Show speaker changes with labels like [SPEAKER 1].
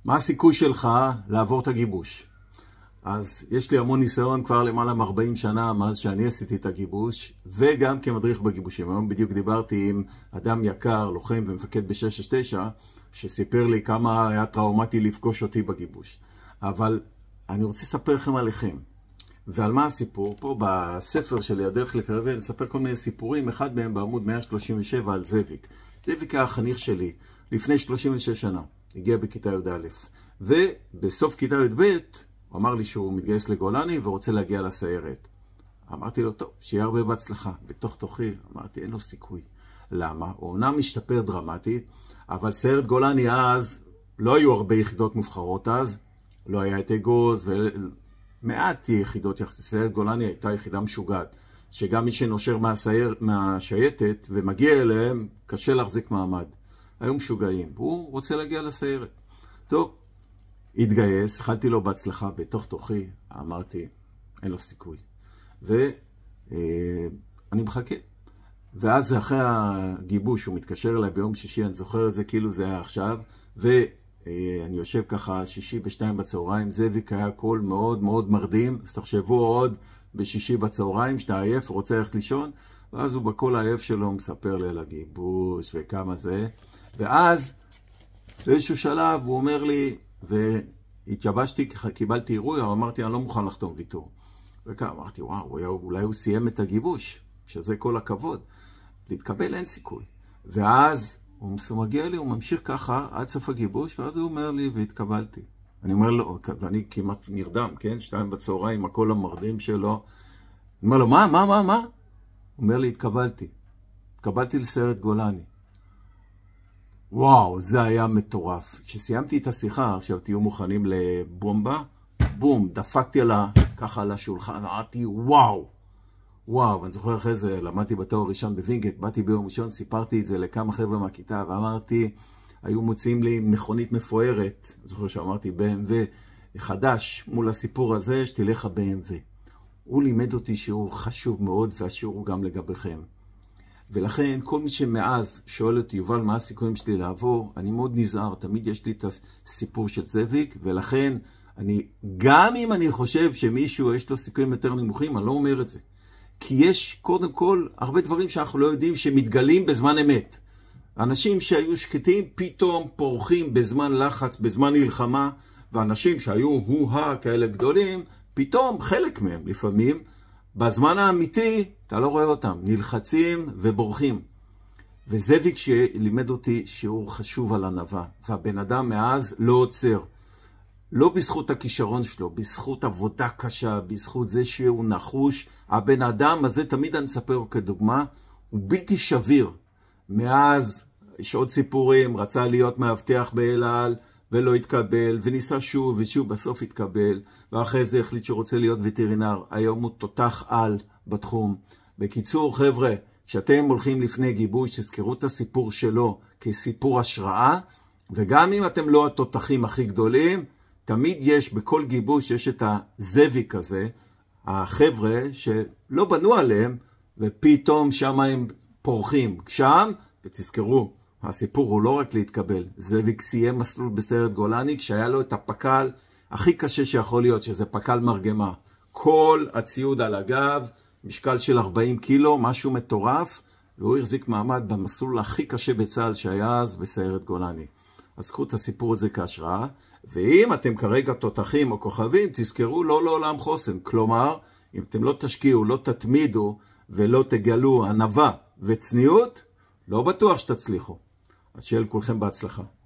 [SPEAKER 1] מה הסיכוי שלך לעבור את הגיבוש? אז יש לי המון ניסיון כבר למעלה מ-40 שנה מאז שאני עשיתי את הגיבוש, וגם כמדריך בגיבושים. היום בדיוק דיברתי עם אדם יקר, לוחם ומפקד ב-669, שסיפר לי כמה היה טראומטי לפגוש אותי בגיבוש. אבל אני רוצה לספר לכם עליכם. ועל מה הסיפור? פה בספר שלי, הדרך לקרב, אני אספר כל מיני סיפורים, אחד מהם בעמוד 137 על זאביק. זאביק היה החניך שלי לפני 36 שנה, הגיע בכיתה י"א. ובסוף כיתה י"ב, הוא אמר לי שהוא מתגייס לגולני ורוצה להגיע לסיירת. אמרתי לו, טוב, שיהיה הרבה בהצלחה. בתוך תוכי, אמרתי, אין לו סיכוי. למה? הוא אומנם משתפר דרמטית, אבל סיירת גולני אז, לא היו הרבה יחידות מובחרות אז, לא היה את אגוז, ומעט יחידות יחסית. סיירת גולני הייתה יחידה משוגעת, שגם מי שנושר מהשייטת ומגיע אליהם, קשה להחזיק מעמד. היו משוגעים, והוא רוצה להגיע לסיירת. טוב, התגייס, החלתי לו בהצלחה בתוך תוכי, אמרתי, אין לו סיכוי. ואני מחכה. ואז אחרי הגיבוש, הוא מתקשר אליי ביום שישי, אני זוכר את זה כאילו זה היה עכשיו, ואני יושב ככה שישי ב-2 בצהריים, זאביק היה קול מאוד מאוד מרדים, אז תחשבו עוד בשישי בצהריים, שאתה עייף, רוצה ללכת לישון, ואז הוא בקול העייף שלו מספר לי על הגיבוש וכמה זה, ואז באיזשהו שלב הוא אומר לי, והתייבשתי, קיבלתי אירוע, אמרתי, אני לא מוכן לחתום ויתור. וכאן אמרתי, וואו, אולי הוא סיים את הגיבוש, שזה כל הכבוד. להתקבל אין סיכוי. ואז הוא מגיע לי, הוא ממשיך ככה עד סוף הגיבוש, ואז הוא אומר לי, והתקבלתי. אני אומר לו, ואני כמעט נרדם, כן? 2 בצהריים, הקול המרדים שלו. אני אומר לו, מה? הוא אומר לי, התקבלתי. התקבלתי לסיירת גולני. וואו, זה היה מטורף. כשסיימתי את השיחה, עכשיו תהיו מוכנים לבומבה, בום, דפקתי ככה על השולחן, אמרתי, וואו, ואני זוכר אחרי זה, למדתי בתואר ראשון בווינגייט, באתי ביום ראשון, סיפרתי את זה לכמה חבר'ה מהכיתה, ואמרתי, היו מוצאים לי מכונית מפוארת, אני זוכר שאמרתי BMW חדש, מול הסיפור הזה, שתלך ה-BMW. הוא לימד אותי שיעור חשוב מאוד, והשיעור הוא גם לגביכם. ולכן, כל מי שמאז שואל אותי, יובל, מה הסיכויים שלי לעבור? אני מאוד נזהר, תמיד יש לי את הסיפור של זאביק, ולכן, גם אם אני חושב שמישהו יש לו סיכויים יותר נמוכים, אני לא אומר את זה. כי יש, קודם כל, הרבה דברים שאנחנו לא יודעים שמתגלים בזמן אמת. אנשים שהיו שקטים פתאום פורחים בזמן לחץ, בזמן מלחמה, ואנשים שהיו כאלה גדולים, פתאום חלק מהם לפעמים, בזמן האמיתי, אתה לא רואה אותם, נלחצים ובורחים. וזאביק שלימד אותי שיעור חשוב על ענווה, והבן אדם מאז לא עוצר. לא בזכות הכישרון שלו, בזכות עבודה קשה, בזכות זה שהוא נחוש. הבן אדם הזה, תמיד אני מספר כדוגמה, הוא בלתי שביר. מאז, יש עוד סיפורים, רצה להיות מאבטח באל על, ולא התקבל, וניסה שוב ושוב, בסוף התקבל, ואחרי זה החליט שרוצה להיות וטרינר. היום הוא תותח על בתחום. בקיצור, חבר'ה, כשאתם הולכים לפני גיבוש, תזכרו את הסיפור שלו כסיפור השראה, וגם אם אתם לא התותחים הכי גדולים, תמיד יש, בכל גיבוש יש את הזאביק הזה, החבר'ה שלא בנו עליהם, ופתאום שם הם פורחים. שם, ותזכרו, הסיפור הוא לא רק להתקבל. זאביק סיים מסלול בסיירת גולני, כשהיה לו את הפקל הכי קשה שיכול להיות, שזה פקל מרגמה. כל הציוד על הגב, משקל של 40 קילו, משהו מטורף, והוא החזיק מעמד במסלול הכי קשה בצה"ל שהיה אז בסיירת גולני. אז קחו את הסיפור הזה כהשראה, ואם אתם כרגע תותחים או כוכבים, תזכרו לא לעולם חוסן. כלומר, אם אתם לא תשקיעו, לא תתמידו ולא תגלו ענווה וצניעות, לא בטוח שתצליחו. אז שיהיה לכולכם בהצלחה.